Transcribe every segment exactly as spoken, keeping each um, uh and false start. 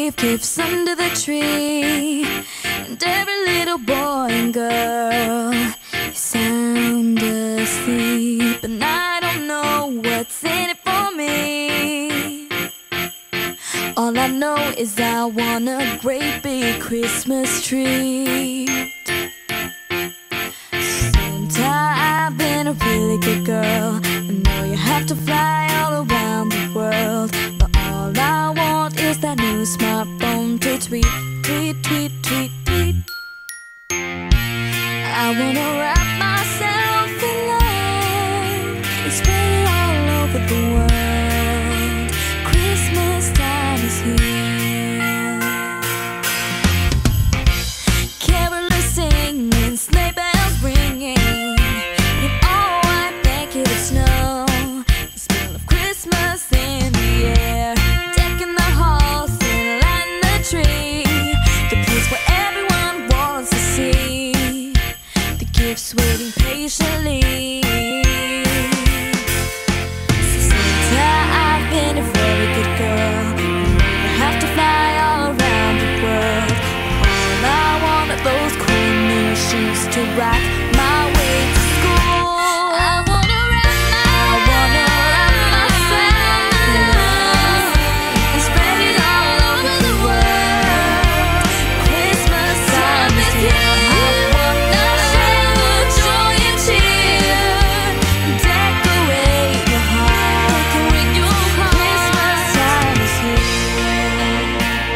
leave gifts under the tree, and every little boy and girl is sound asleep, and I don't know what's in it for me. All I know is I want a great big Christmas tree. Santa, I've been a really good girl. I know you have to fly all around the world, but all I want is that new smartphone to tweet, tweet, tweet, tweet, tweet. I wanna wrap myself in love and spread it all over the world. Christmas time is here. Carolers singing, sleigh bells ringing, in all white blanket of snow. The smell of Christmas in the air, decking the halls and lighting the tree, the place where everyone wants to see the gifts waiting patiently. So Santa, I've been a very good girl. You have to fly all around the world. All I want are those cool new shoes to rock my way to school. I wanna wrap my I wanna wrap myself in love and spread it all over the world. Christmas time is here. I wanna share the joy and cheer, decorate your heart, decorate your heart. Christmas time is here.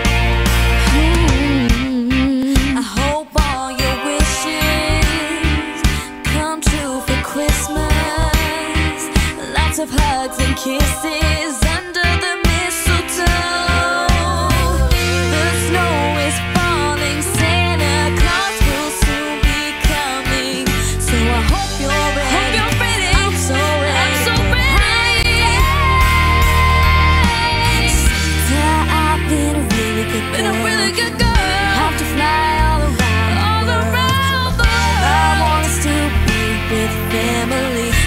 Mm-hmm. I hope all your wishes come true for Christmas. Lots of hugs and kisses under the mistletoe. The snow is falling, Santa Claus will soon be coming. So I hope you're ready. I'm so ready. I'm so ready. Santa, I've been a really good girl. Been a really good girl. Have to fly all around all the world. Around the world. All I want is to be with family.